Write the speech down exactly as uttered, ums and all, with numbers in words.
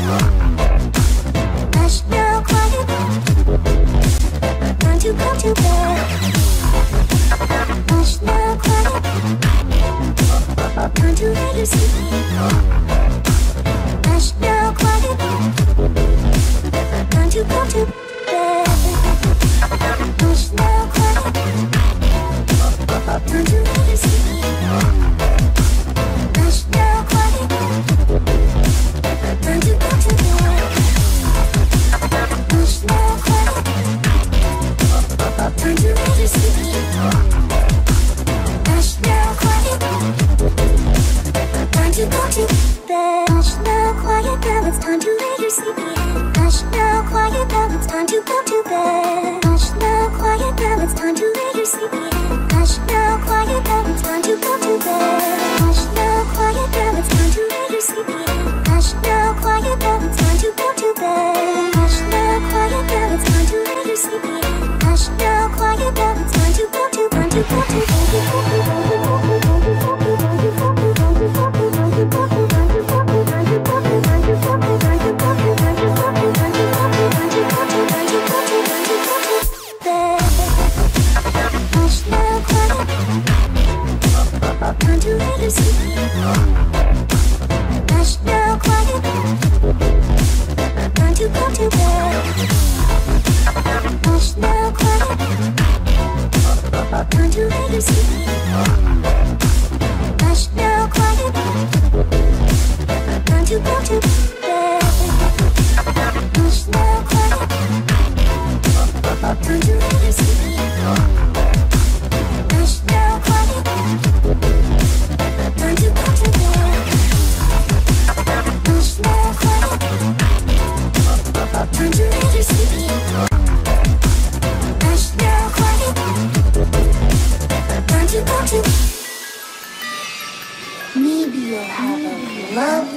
Hush now, quiet. Time to go to bed. Hush now, quiet. Time to lay your sleep. Hush now, quiet. Time to go to bed. Hush now, quiet. Time to lay your sleep. Hush now, quiet. Time to go to bed. Hush now, quiet. Time to lay your sleep. Hush now, quiet. Time to go to bed. Hush now, quiet. Now it's time to lay your sleepy head. Hush now, quiet. Now it's time to go to bed. Hush now, quiet. Now it's time to lay your sleepy head. Hush now, quiet. Now it's time to go to bed. Hush now, quiet. Now it's time to lay your sleepy head. Hush now, quiet. Now it's time to go to bed. Hush now, quiet. Now it's time to lay your sleepy head. Hush now, quiet. Now it's time to go to time to go to bed. Time to lay your sleepy head. Hush now, quiet. Time to go to bed. Hush now, quiet. Time to lay your sleepy head. Hush now, quiet. Time to go to bed. Hush now, quiet. Time to lay your sleepy head. Hush now, quiet. Time to go to bed. Hush now, quiet. Time to lay your sleepy head. Hush now, quiet. Time to go to. Maybe you'll have a love